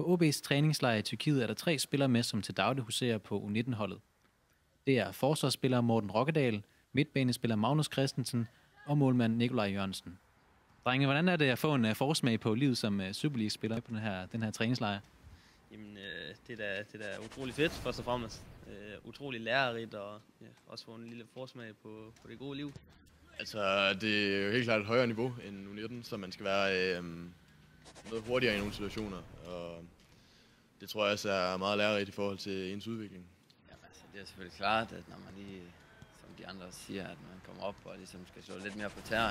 På OB's træningslejr i Tyrkiet er der 3 spillere med, som til daglig huserer på U19-holdet. Det er forsvarsspiller Morten Rokkedal, midtbanespiller Magnus Christensen og målmand Nikolaj Jørgensen. Drenge, hvordan er det at få en forsmag på livet som Superliga-spiller på den her træningslejr? Jamen, det er da utrolig fedt, først og fremmest. Utrolig lærerigt, og også få en lille forsmag på det gode liv. Altså, det er jo helt klart et højere niveau end U19, så man skal være noget hurtigere i nogle situationer. Og det tror jeg også er meget lærerigt i forhold til ens udvikling. Jamen, altså, det er selvfølgelig klart, at når man lige, som de andre siger, at man kommer op og ligesom skal slå lidt mere på tær,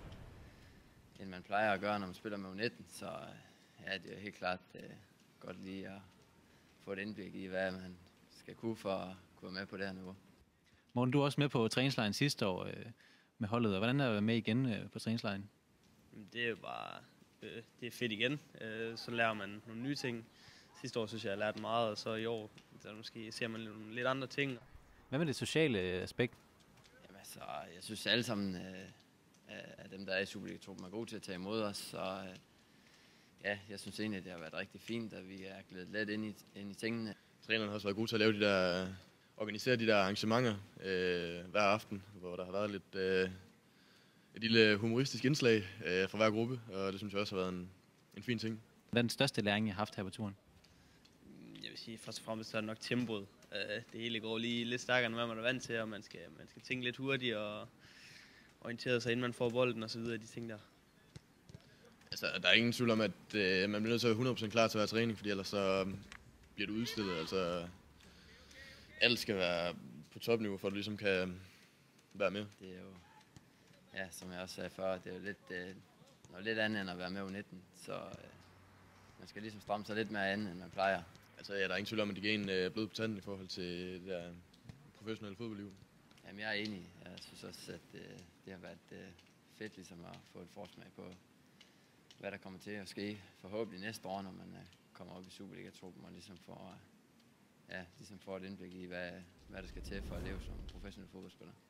end man plejer at gøre, når man spiller med U19, så ja, det er helt klart godt lige at få et indblik i, hvad man skal kunne for at kunne være med på det her niveau. Morten, du er også med på træningslejren sidste år med holdet, og hvordan er du med igen på træningslejren? Det er jo bare det er fedt igen. Så lærer man nogle nye ting. Sidste år synes jeg lært meget, og så i år så måske ser man nogle lidt andre ting. Hvad med det sociale aspekt? Jamen altså, jeg synes alle sammen, at dem, der er i Superliga-truppen, er gode til at tage imod os, så ja, jeg synes egentlig, at det har været rigtig fint, at vi er glædet lidt ind i tingene. Træneren har også været god til at lave organisere de der arrangementer hver aften, hvor der har været lidt et lille humoristisk indslag fra hver gruppe, og det synes jeg også har været en fin ting. Hvad er den største læring, I har haft her på turen? Jeg vil sige, først og fremmest er det nok tempoet. Det hele går lige lidt stærkere, end hvad man er vant til, og man skal tænke lidt hurtigt og orientere sig, inden man får bolden og så videre, de ting der. Altså, der er ingen tvivl om, at man bliver nødt til at være 100% klar til at være træning, fordi ellers så bliver du udstillet. Altså, alt skal være på topniveau, for at du ligesom kan være med. Det er jo, ja, som jeg også sagde før, det er jo noget lidt andet end at være med U19, så man skal ligesom stramme sig lidt mere an, end man plejer. Altså, ja, der er ingen tvivl om, at det giver en blød på tanden i forhold til det der professionelle fodboldliv. Jamen, jeg er enig. Jeg synes også, at det har været fedt ligesom at få et forsmag på, hvad der kommer til at ske forhåbentlig næste år, når man kommer op i Superliga-truppen og ligesom får et indblik i, hvad der skal til for at leve som professionel fodboldspiller.